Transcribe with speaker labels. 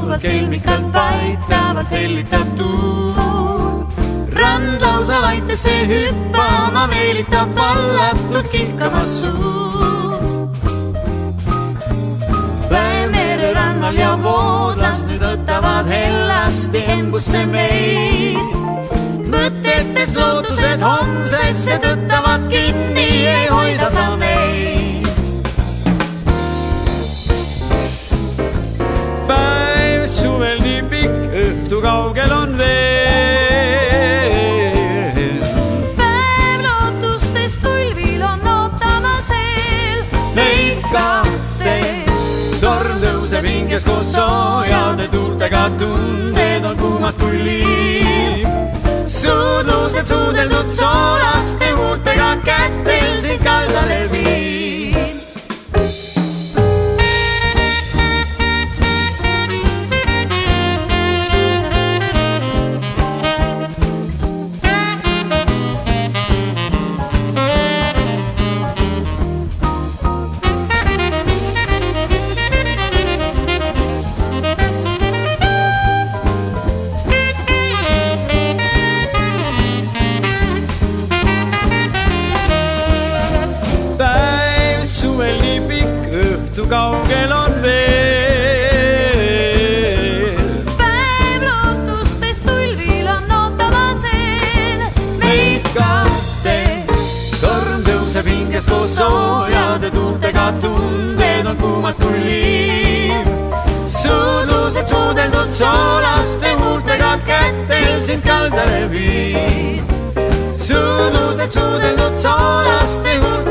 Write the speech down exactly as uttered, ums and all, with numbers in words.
Speaker 1: sujuvalt kelmikalt paitavalt hellitab tuul. Rand lausa laitesse hüppama meelitab vallatult kilkama suud. Päev mere rannal ja voodlas nüüd võtavad hellasti embusse meid. Mõtetes lootused homsesse tõttavad kinni, ei hoida sa meid.
Speaker 2: Päev suvel nii pikk, õhtu kaugel on veel.
Speaker 1: Päev lootustest tulvil on ootamas eel.
Speaker 2: Neid kahte torm tõuseb hinges koos soojade tuultega, tunded on kuumad kui liiv. Suudlused suudeldud soolaste huultega kätel sind kaldale viib. Kaugel on veel.
Speaker 1: Päev lootustest tulvil on ootamas eel.
Speaker 2: Meid kahte torm tõuseb hinges koos soojade tuultega, tunded on kuumad kui liiv. Suudlused suudeldud soolaste huultega kätel sind kaldale viib. Suudlused suudeldud soolaste huultega